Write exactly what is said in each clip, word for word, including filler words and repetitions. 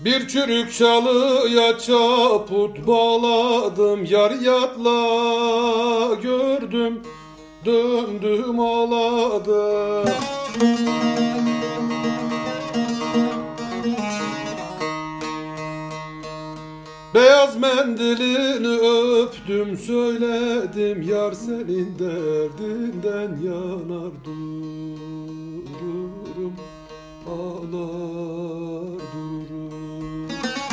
Bir çürük çalıya çaput bağladım, yar yatla gördüm, döndüm ağladım. Beyaz mendilini öptüm, söyledim, yar senin derdinden yanar dururum, ağlar dururum.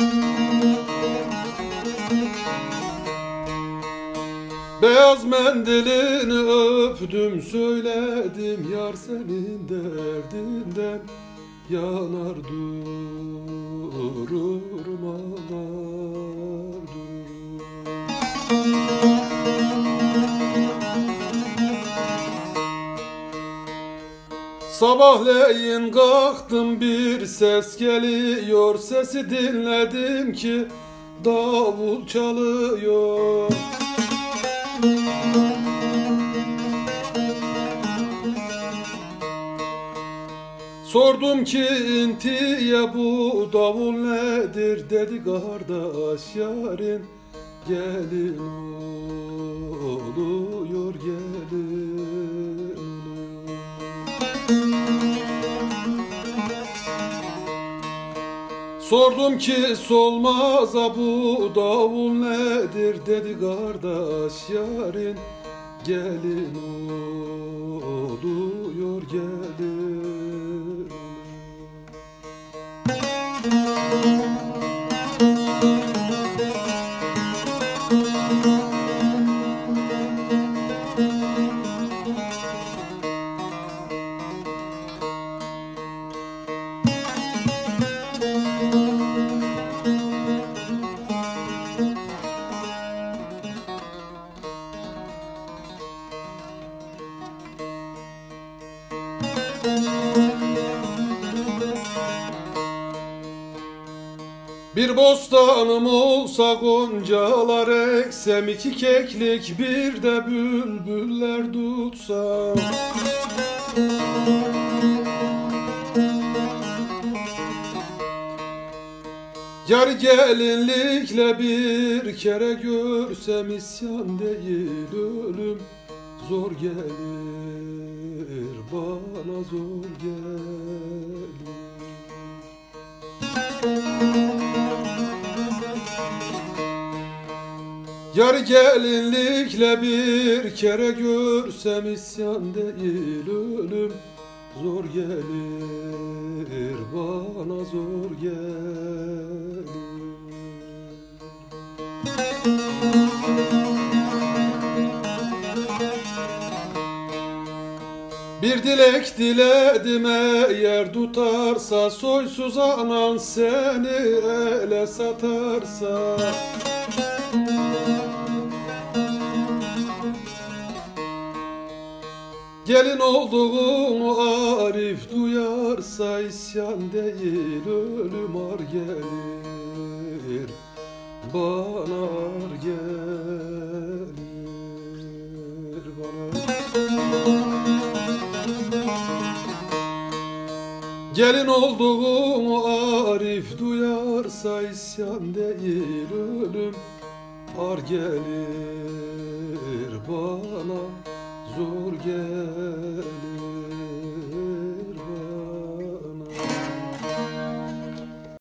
Beyaz mendilini öptüm, söyledim, yar senin derdinden yanar dururum, ağlar dururum. Sabahleyin kalktım, bir ses geliyor, sesi dinledim ki davul çalıyor. Sordum ki intiye bu davul nedir, dedi kardeş yarın gelin oluyor, gelin oluyor. Sordum ki solmaza bu davul nedir, dedi kardeş yarın gelin oluyor, gelin. Bir bostanım olsa, goncalar eksem, iki keklik bir de bülbüller tutsam. Yar gelinlikle bir kere görsem, isyan değil ölüm zor gelir, bana zor gelir. Yar gelinlikle bir kere görsem, isyan değil ölüm zor gelir, bana zor gelir. Bir dilek diledim, eğer tutarsa, soysuz anan seni ele satarsa. Gelin olduğumu Arif duyarsa, isyan değil ölüm ar gelir, bana ar gelir, bana. Gelin olduğumu Arif duyarsa, isyan değil ölüm ar gelir, bana zor gelir.